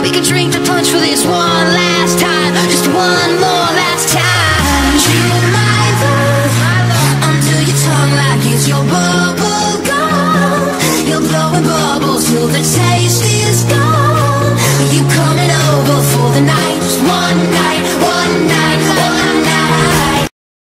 We can drink the punch for this one last